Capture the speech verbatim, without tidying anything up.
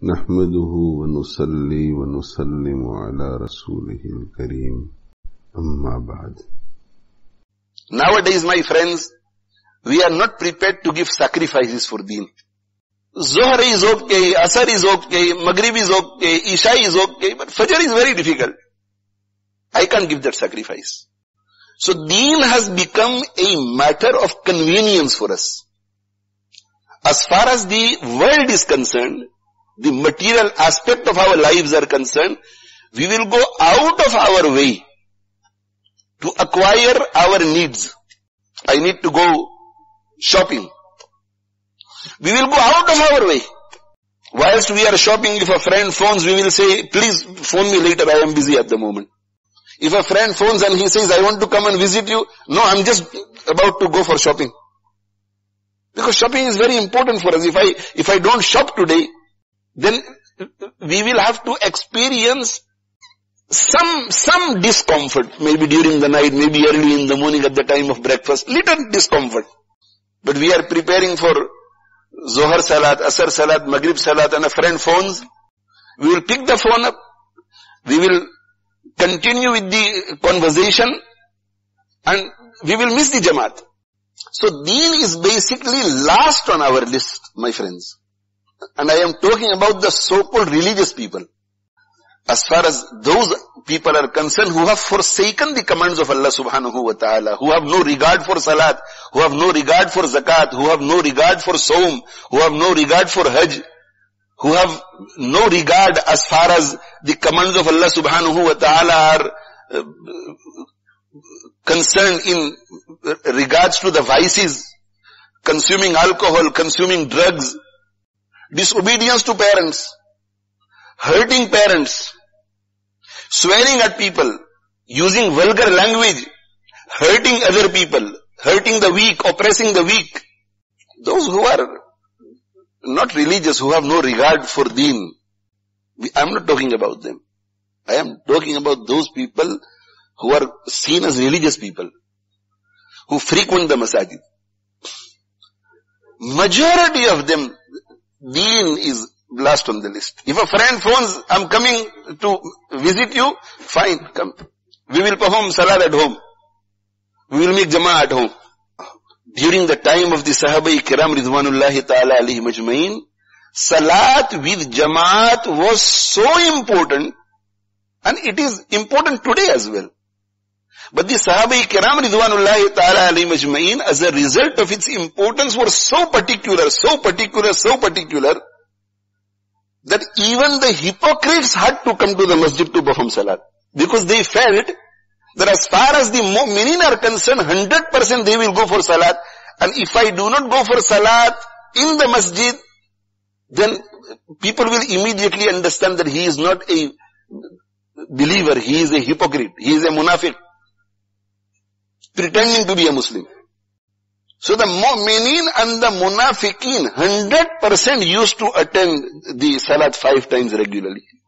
नहमदुहु व नुसल्ली व नुसल्लिमु अला रसूलिहिल करीम अम्मा बाद. Nowadays, my friends, we are not prepared to give sacrifices for deen. Zohar is okay, Asar is okay, Maghrib is okay, Isha is okay, but Fajr is very difficult. I can't give that sacrifice. So deen has become a matter of convenience for us. As far as the world is concerned, the material aspect of our lives are concerned, we will go out of our way to acquire our needs. I need to go shopping. We will go out of our way. Whilst we are shopping, if a friend phones, we will say, please phone me later, I am busy at the moment. If a friend phones and he says, I want to come and visit you, no, I'm just about to go for shopping. Because shopping is very important for us. If I, if I don't shop today, then we will have to experience some, some discomfort, maybe during the night, maybe early in the morning at the time of breakfast, little discomfort. But we are preparing for Zohar Salat, Asar Salat, Maghrib Salat, and a friend phones. We will pick the phone up. We will continue with the conversation and we will miss the Jamaat. So deen is basically last on our list, my friends. And I am talking about the so-called religious people. As far as those people are concerned who have forsaken the commands of Allah subhanahu wa ta'ala, who have no regard for salat, who have no regard for zakat, who have no regard for saum, who have no regard for hajj, who have no regard as far as the commands of Allah subhanahu wa ta'ala are uh, concerned in regards to the vices, consuming alcohol, consuming drugs, disobedience to parents, hurting parents, swearing at people, using vulgar language, hurting other people, hurting the weak, oppressing the weak. Those who are not religious, who have no regard for deen, I am not talking about them. I am talking about those people who are seen as religious people, who frequent the masajid. Majority of them, deen is last on the list. If a friend phones, I'm coming to visit you, fine, come. We will perform salat at home. We will make jama'ah at home. During the time of the Sahaba Kiram Ridwanullahi Ta'ala Alayhi Majma'in, salat with Jamaat was so important, and it is important today as well. But the Sahaba Kiram Ridwanullahi Ta'ala Alayhi Majma'in, as a result of its importance, were so particular, so particular, so particular, that even the hypocrites had to come to the masjid to perform salat. Because they felt that as far as the mu'minin are concerned, one hundred percent they will go for salat. And if I do not go for salat in the masjid, then people will immediately understand that he is not a believer, he is a hypocrite, he is a munafiq, pretending to be a Muslim. So the mu'minin and the munafiqeen, one hundred percent used to attend the salat five times regularly.